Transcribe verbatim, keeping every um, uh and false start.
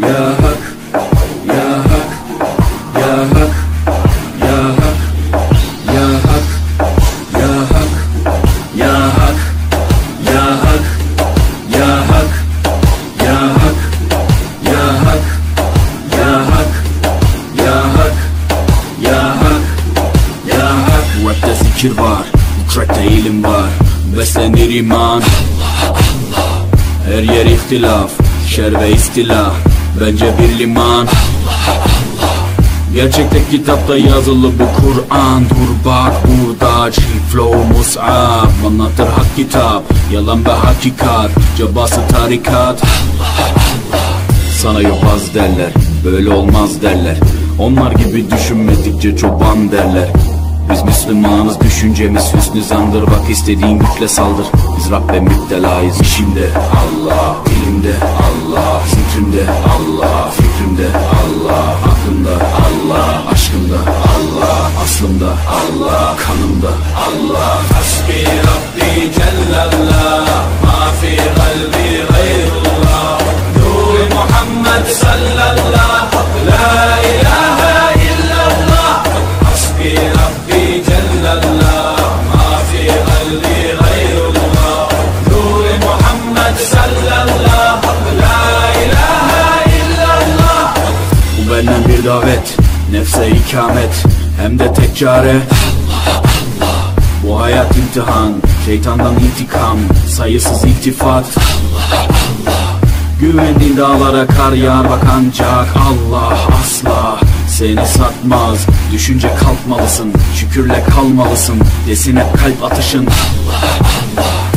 Ya Hak, Ya Hak, Ya Hak, Ya Hak, Ya Hak, Ya Hak, Ya Hak, Ya Hak, Ya Hak, Ya Hak, Ya Hak, Ya Hak, Ya Hak, Ya Hak, Ya Hak. Bu rapte zikir var, bu trackte ilim var. Beslenir iman, her yer ihtilaf, şer ve istila, bence bir liman. Gerçekte kitapta yazılı bu Kur'an. Dur bak burada G-Flow Mus'ab anlatır hak kitap, yalan ve hakikat, cabası tarikat. Sana yobaz derler, böyle olmaz derler. Onlar gibi düşünmedikçe çoban derler. Biz Müslümanız, düşüncemiz hüsnü zandır. Bak istediğin güçle saldır. Biz Rabbe müptelayız. İşimde Allah, dilimde Allah, zikrimde Allah, fikrimde Allah, aklımda Allah, aşkımda Allah, aslımda Allah, kanımda Allah. Hasbi Rabbi Cellallah, ma fi kalbi gayrullah. Nur Muhammed sallallah, la ilahe illallah. Hasbi Rabbi Cellallah, ma fi kalbi gayrullah. Nur Muhammed sallallah, la ilahe illallah. Bu benden bir davet, nefse ikamet, hem de tek çare Allah Allah. Bu hayat imtihan, şeytandan intikam, sayısız iltifat Allah Allah. Güvendiğin dağlara kar yağar bak ancak Allah asla seni satmaz. Düşünce kalkmalısın, şükürle kalmalısın, desin hep kalp atışın Allah Allah.